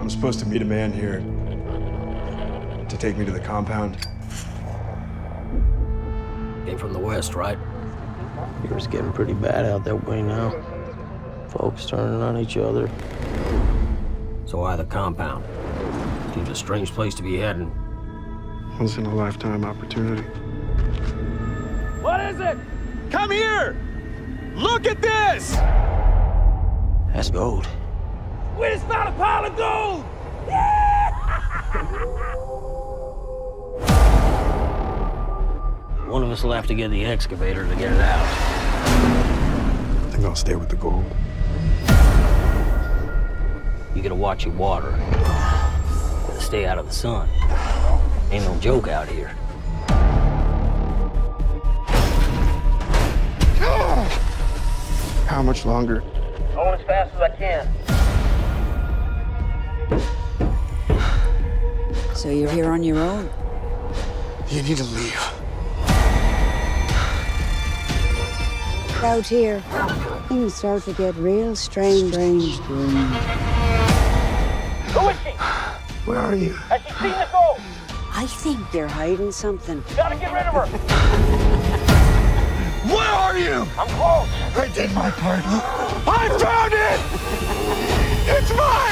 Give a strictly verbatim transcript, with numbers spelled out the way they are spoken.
was supposed to meet a man here to take me to the compound. Came from the west, right? It's getting pretty bad out that way now. Folks turning on each other. So why the compound? Seems a strange place to be heading. Once in a lifetime opportunity. What is it? Come here! Look at this! That's gold. We just found a pile of gold! One of us will have to get the excavator to get it out. I think I'll stay with the gold. You gotta watch your water. Gotta stay out of the sun. Ain't no joke out here. How much longer? Going as fast as I can. So you're here on your own? You need to leave. Out here, things start to get real strange, strange, strange. Who is she? Where are you? Has she seen the gold? I think you're hiding something. Gotta get rid of her. Where are you? I'm close. I did my part. I found it! It's mine!